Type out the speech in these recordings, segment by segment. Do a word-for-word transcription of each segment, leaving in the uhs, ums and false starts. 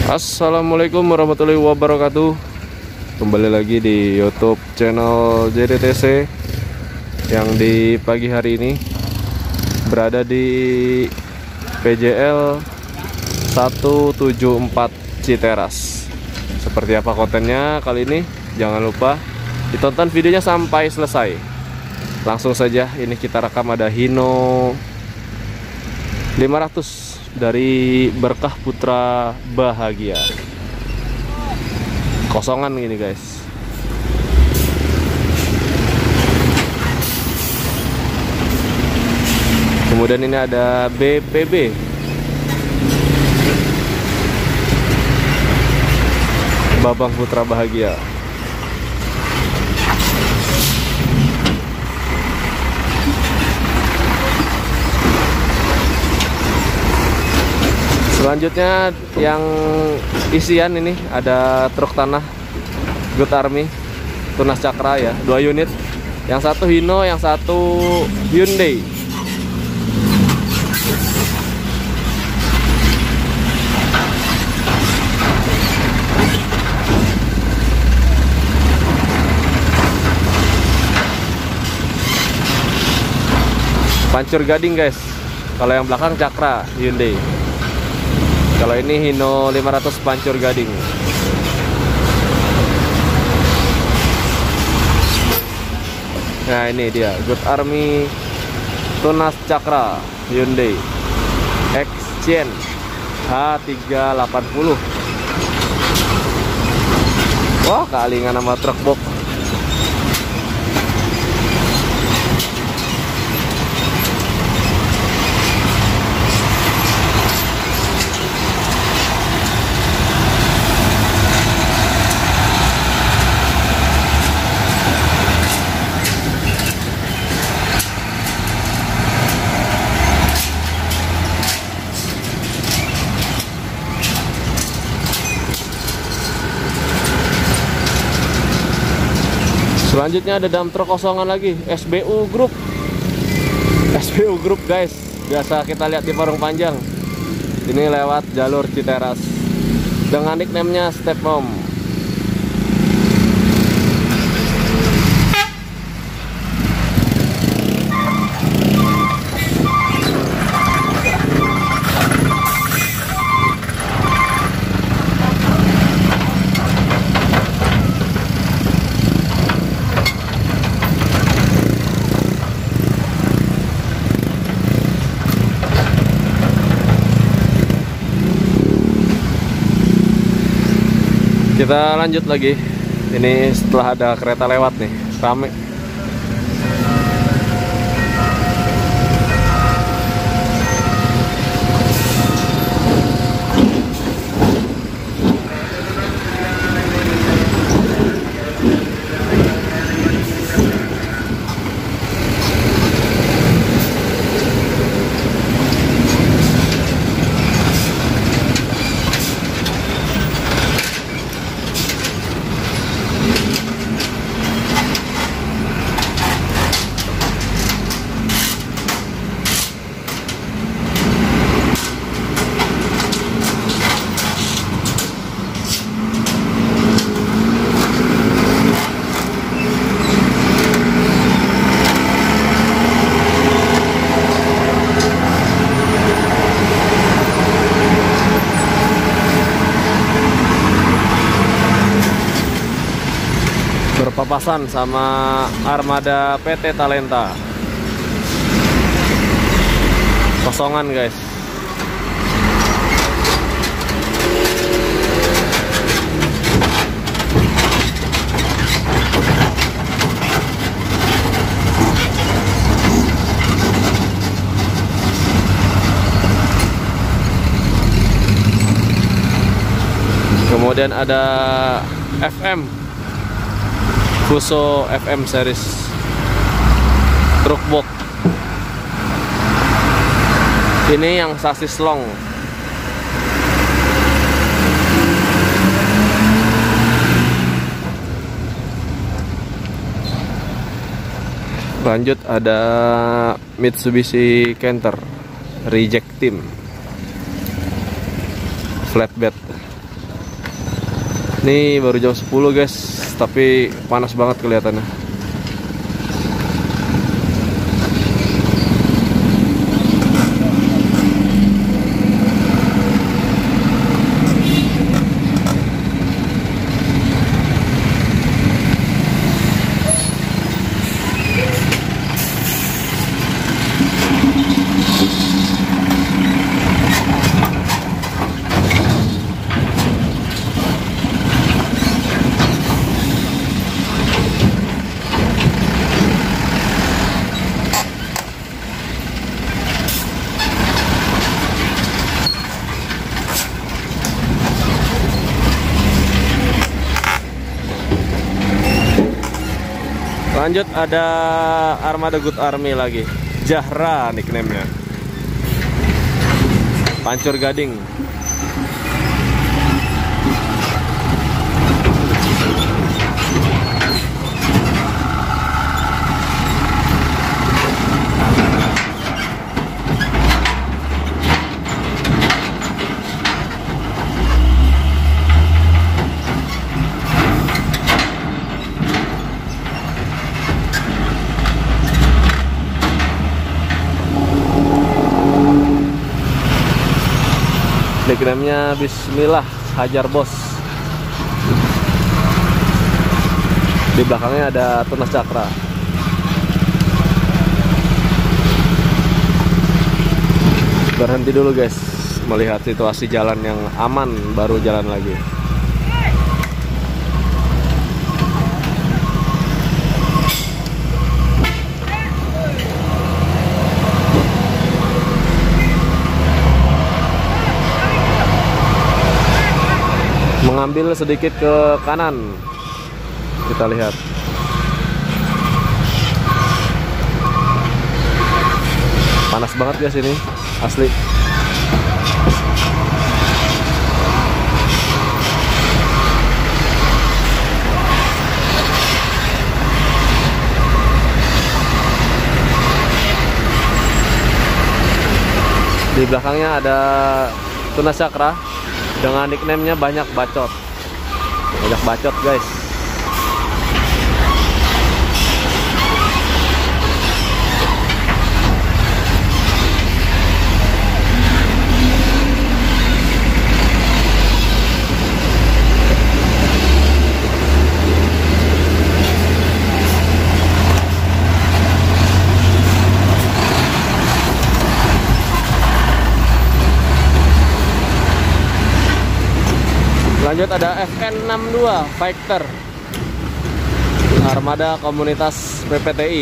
Assalamualaikum warahmatullahi wabarakatuh. Kembali lagi di YouTube channel J D T C yang di pagi hari ini berada di P J L seratus tujuh puluh empat Citeras. Seperti apa kontennya kali ini? Jangan lupa ditonton videonya sampai selesai. Langsung saja, ini kita rekam ada Hino lima ratus dari Berkah Putra Bahagia. Kosongan gini guys. Kemudian ini ada B P B Babang Putra Bahagia. Selanjutnya yang isian ini ada truk tanah Good Army Tunas Cakra ya, dua unit. Yang satu Hino, yang satu Hyundai. Pancur Gading guys. Kalau yang belakang Cakra Hyundai. Kalau ini Hino lima ratus Pancur Gading. Nah ini dia Good Army Tunas Cakra Hyundai Exchange H tiga delapan nol. Wah, kealingan sama truk box. Selanjutnya ada dump truk kosongan lagi, S B U Group. S B U Group guys, biasa kita lihat di Parung Panjang. Ini lewat jalur Citeras dengan nickname-nya Step Mom. Kita lanjut lagi. Ini setelah ada kereta lewat nih, rame. Berpapasan sama armada P T Talenta. Kosongan guys. Kemudian ada F M Fuso F M series truk box. Ini yang sasis long. Lanjut ada Mitsubishi Canter Reject Team flatbed. Ini baru jam sepuluh guys, tapi panas banget kelihatannya. Lanjut ada armada Good Army lagi, Zahra nickname-nya. Pancur Gading. Nickname-nya Bismillah Hajar Bos. Di belakangnya ada Tunas Cakra. Berhenti dulu guys, melihat situasi jalan yang aman, baru jalan lagi. Mengambil sedikit ke kanan, kita lihat. Panas banget guys ini, asli. Di belakangnya ada Tunas Cakra dengan nickname-nya Banyak Bacot. Banyak Bacot guys. Lanjut ada F N enam dua Fighter, armada komunitas P P T I.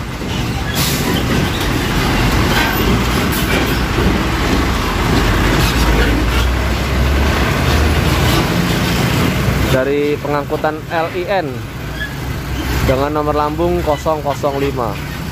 Dari pengangkutan L I N dengan nomor lambung nol nol lima.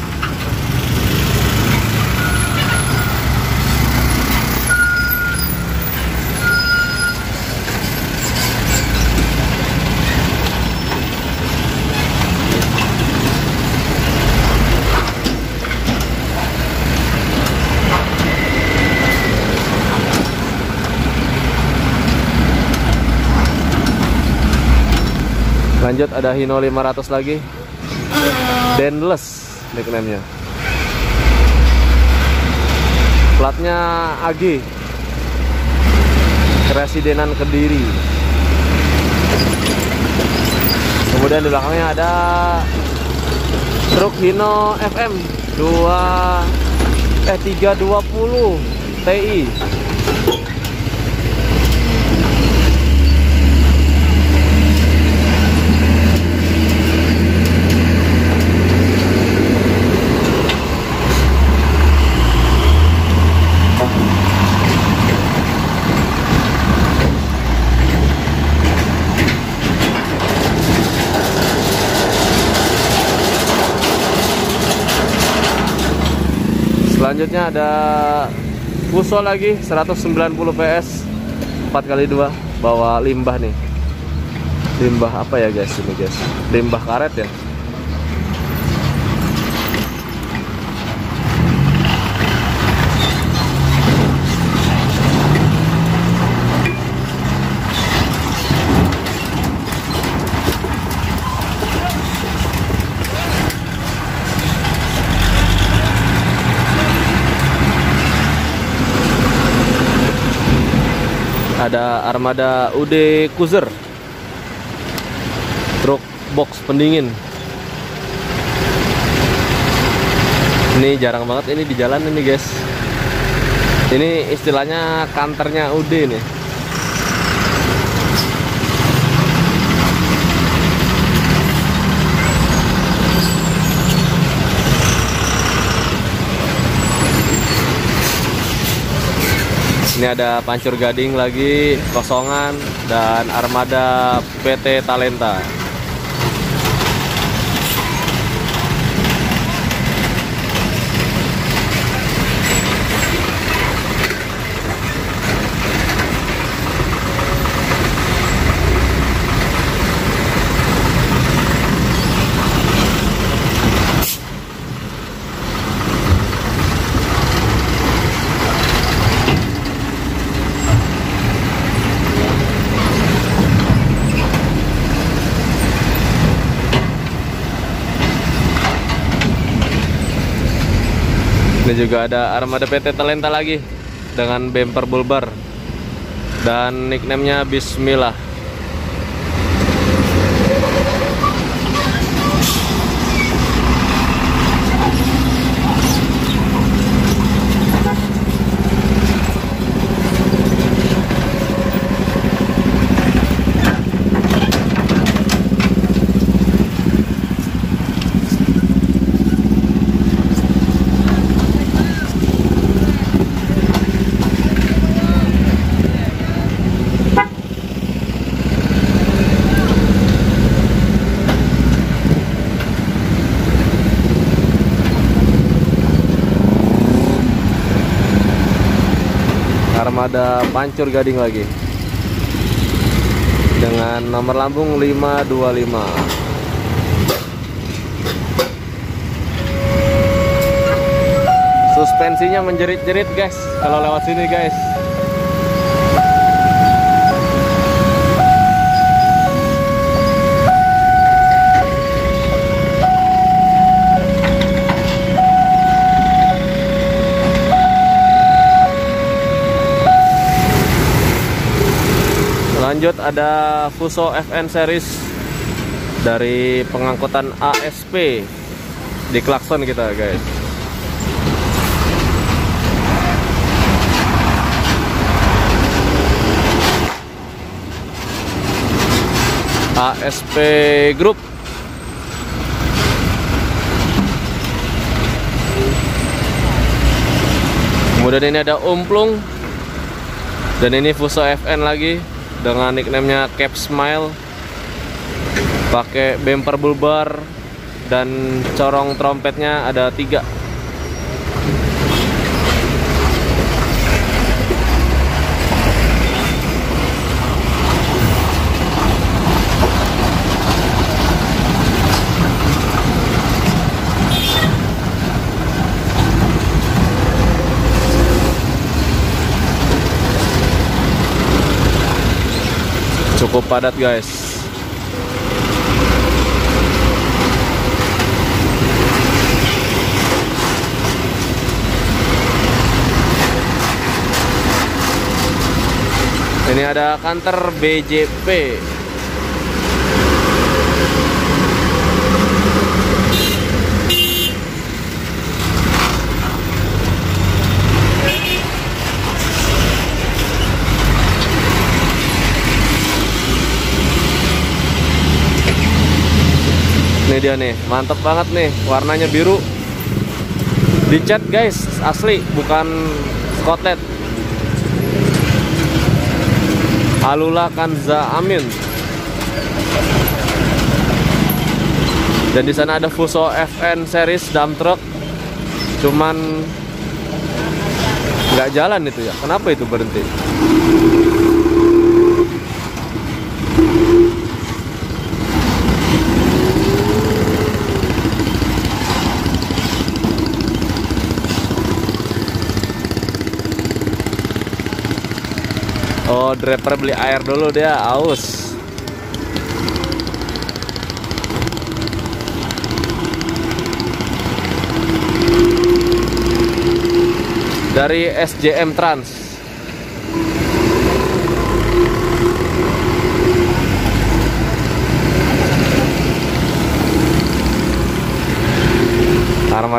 Lanjut ada Hino lima ratus lagi, Denless nickname-nya. Platnya A G, Residenan Kediri. Kemudian di belakangnya ada truk Hino F M dua eh tiga dua nol T I. Selanjutnya ada Fuso lagi seratus sembilan puluh P S empat kali dua, bawa limbah nih. Limbah apa ya guys ini guys? Limbah karet ya. Ada armada U D Cruiser, truk box pendingin. Ini jarang banget ini di jalan ini guys. Ini istilahnya kantornya U D nih. Ini ada pancur gading lagi, kosongan, dan armada P T Talenta. Ini juga ada armada P T Talenta lagi dengan bumper bulbar dan nickname-nya Bismillah. Armada pancur gading lagi dengan nomor lambung lima dua lima. Suspensinya menjerit-jerit guys kalau lewat sini guys. Lanjut ada Fuso F N series dari pengangkutan A S P di klakson kita guys. A S P Group. Kemudian ini ada Umplung, dan ini Fuso F N lagi dengan nickname-nya Cap Smile, pakai bumper bulbar dan corong trompetnya ada tiga. Cukup padat guys. Ini ada kantor B J P. Ini dia nih, mantep banget nih, warnanya biru. Dicat guys, asli, bukan skotlet. Alula Kanza Amin. Dan di sana ada Fuso F N series dump truck. Cuman nggak jalan itu ya. Kenapa itu berhenti? Oh, driver beli air dulu, dia aus. Dari S J M Trans.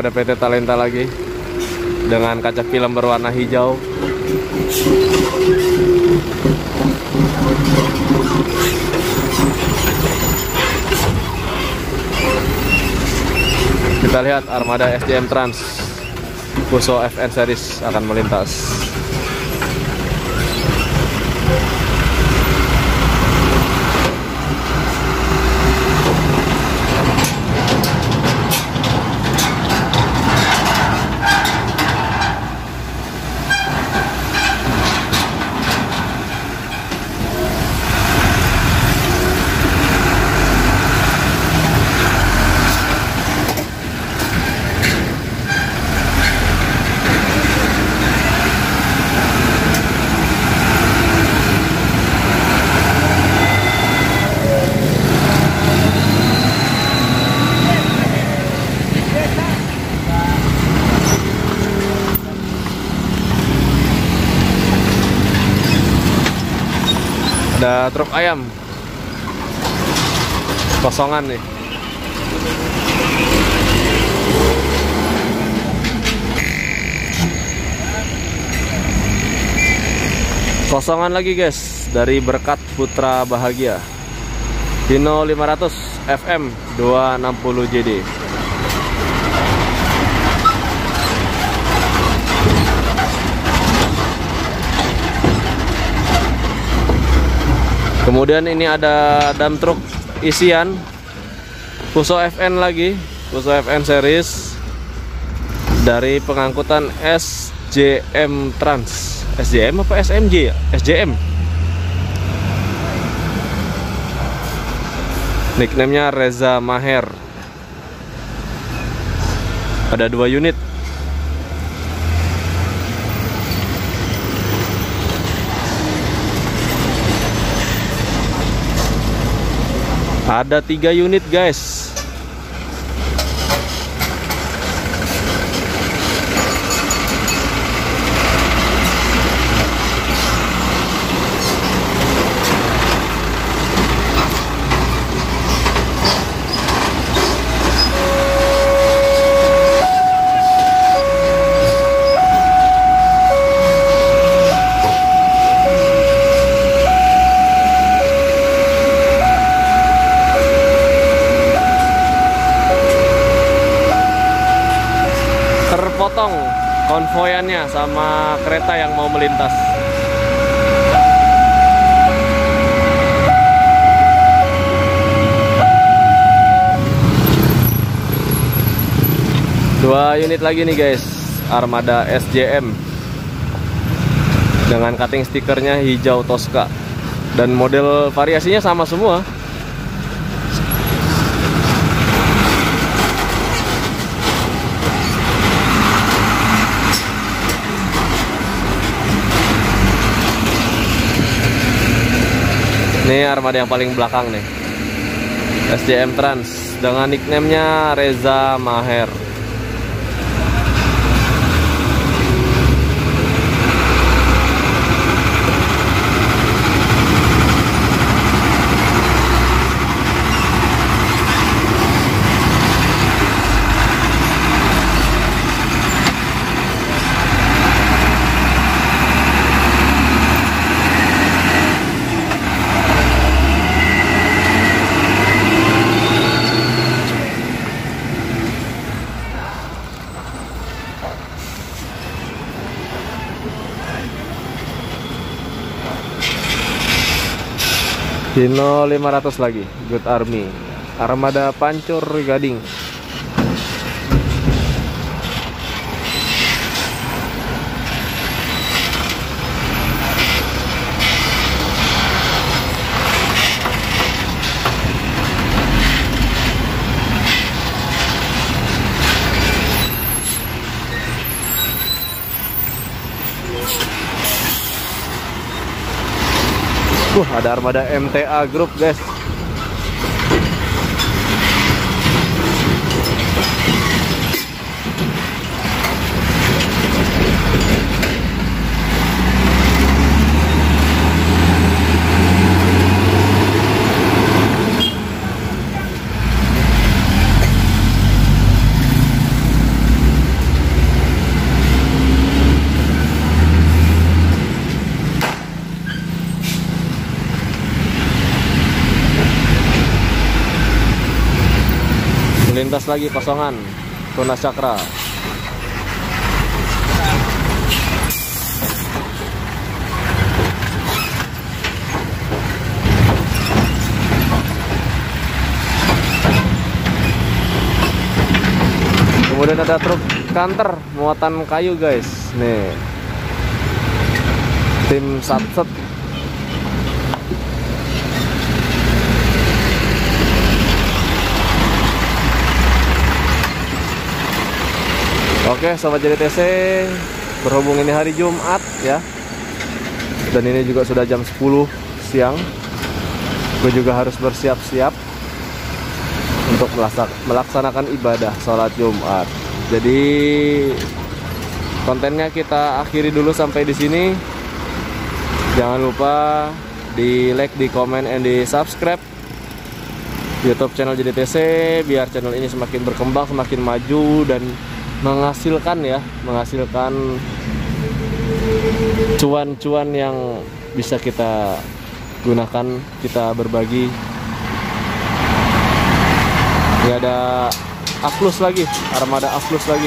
armada P T Talenta lagi dengan kaca film berwarna hijau. Kita lihat armada S J M Trans Fuso F N series akan melintas. Ada truk ayam kosongan nih. Kosongan lagi guys, dari Berkat Putra Bahagia Hino lima ratus F M dua enam nol J D. Kemudian ini ada dump truk isian Fuso F N lagi, Fuso F N series dari pengangkutan S J M Trans. S J M apa S M J ya? S J M. Nickname-nya Reza Maher. Ada dua unit. Ada tiga unit guys. Terpotong konvoyannya sama kereta yang mau melintas. Dua unit lagi nih guys, armada S J M dengan cutting stikernya hijau Tosca dan model variasinya sama semua. Ini armada yang paling belakang nih, S J M Trans dengan nickname-nya Reza Maher. Hino lima ratus lagi, Good Army, armada Pancur Gading. Wah, ada armada M T A Group guys. melintas lagi kosongan Tunas Cakra. Kemudian ada truk kanter muatan kayu guys. Nih, tim Satset. Oke sobat J D T C, berhubung ini hari Jumat ya, dan ini juga sudah jam sepuluh siang, gue juga harus bersiap-siap untuk melaksanakan ibadah sholat Jumat. Jadi kontennya kita akhiri dulu sampai di sini. Jangan lupa di like, di komen, and di subscribe YouTube channel J D T C biar channel ini semakin berkembang, semakin maju dan menghasilkan ya, menghasilkan cuan-cuan yang bisa kita gunakan, kita berbagi. Ini ada Aflus lagi, armada Aflus lagi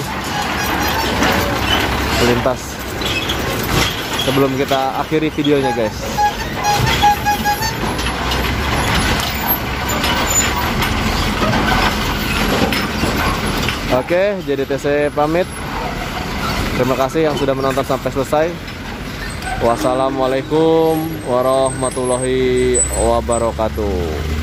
melintas. Sebelum kita akhiri videonya guys, oke, J D T C pamit. Terima kasih yang sudah menonton sampai selesai. Wassalamualaikum warahmatullahi wabarakatuh.